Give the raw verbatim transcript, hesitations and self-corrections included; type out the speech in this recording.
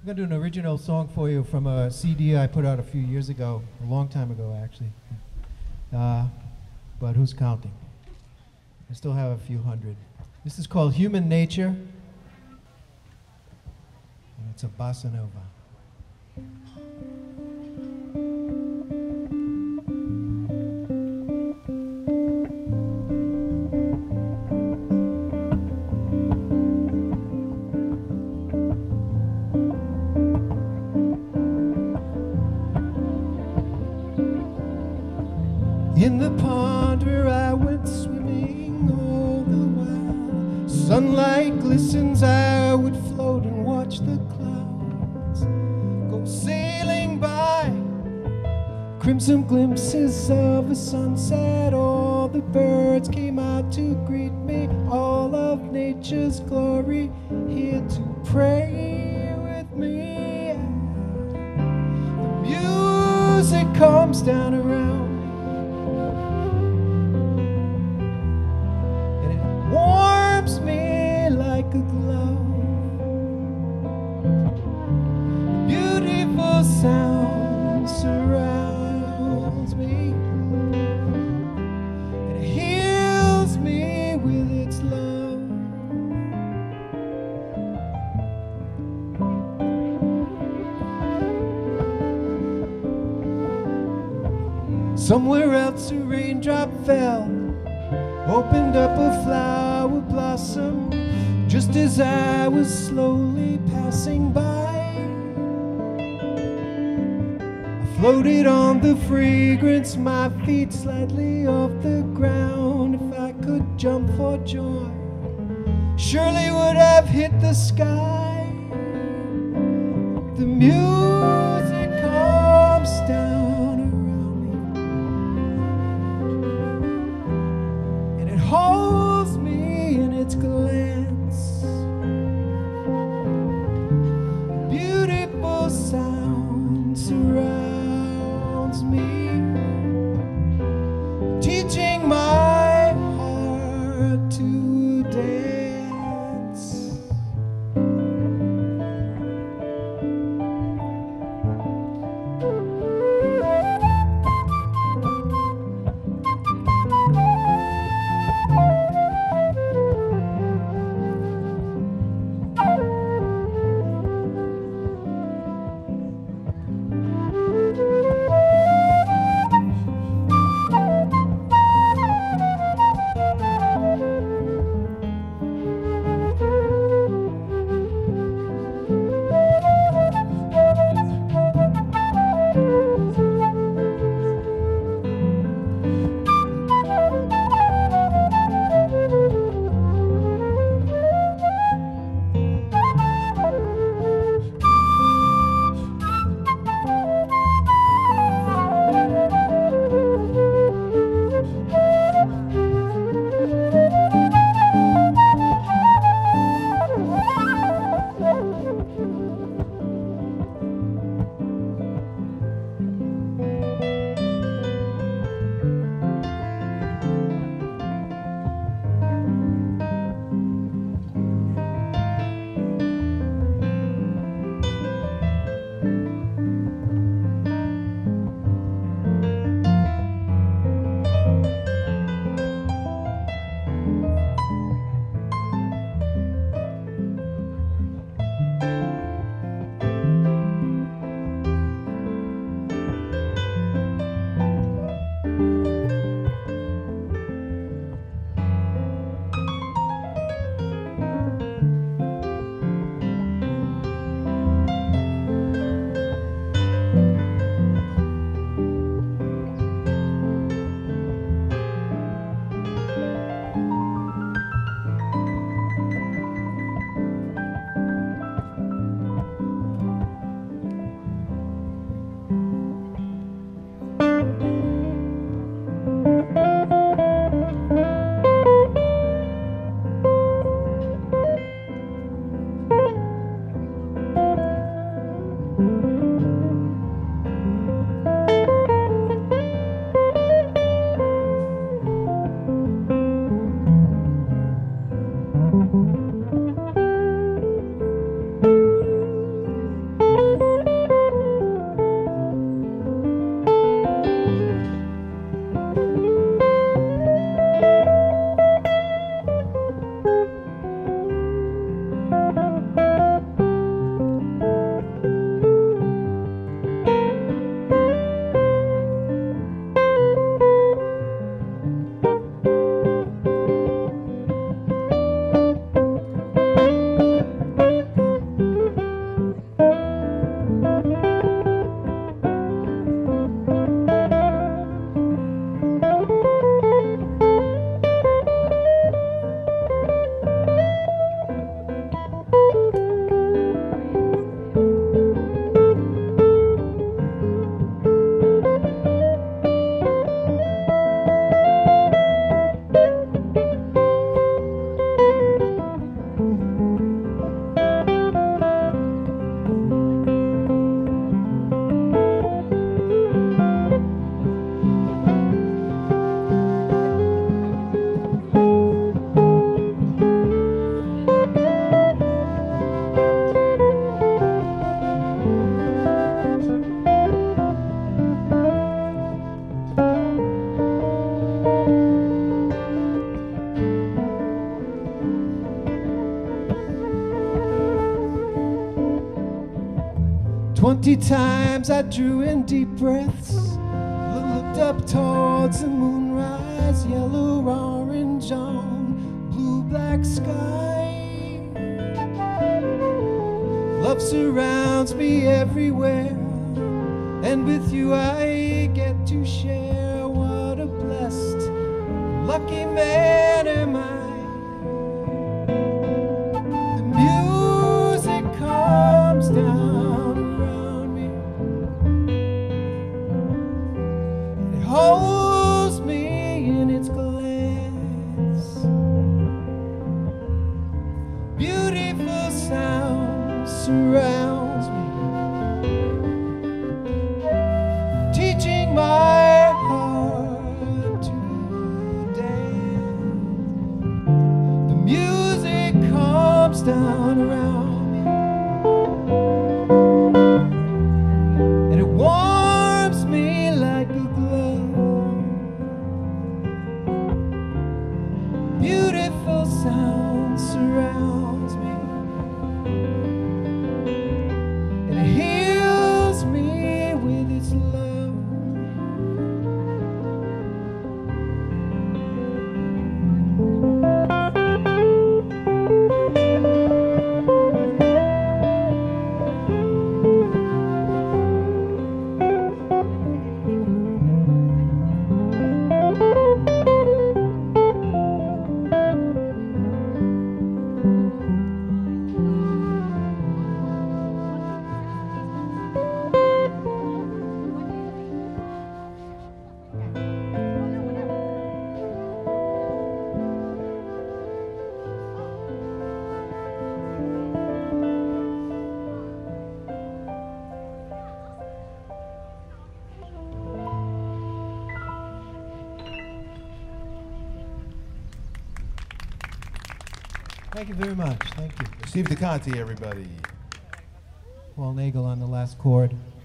I'm going to do an original song for you from a C D I put out a few years ago, a long time ago actually. Uh, but who's counting? I still have a few hundred. This is called Human Nature. And it's a bossa nova. In the pond where I went swimming all the while, sunlight glistens, I would float and watch the clouds go sailing by. Crimson glimpses of a sunset, all the birds came out to greet me, all of nature's glory here to pray with me. The music comes down around, warms me like a glove. Beautiful sound surrounds me. It heals me with its love. Somewhere else a raindrop fell, opened up a flower blossom just as I was slowly passing by. I floated on the fragrance, my feet slightly off the ground. If I could jump for joy, surely would have hit the sky. The music comes down around me, and it holds me in its glance. Beautiful sound surrounds me, teaching my heart to dance. Twenty times I drew in deep breaths, looked up towards the moonrise, yellow, orange on blue, black sky. Love surrounds me everywhere, and with you I get to share. What a blessed, lucky man am I. The music comes down around me, and it holds me in its glance. Beautiful sound surrounds me, teaching my heart to dance. The music comes down around me, and it warms me like a glove. Beautiful sound surrounds me, and it heals me with its love. Thank you very much. Thank you. Steve DeConti, everybody. Paul Nagel on the last chord.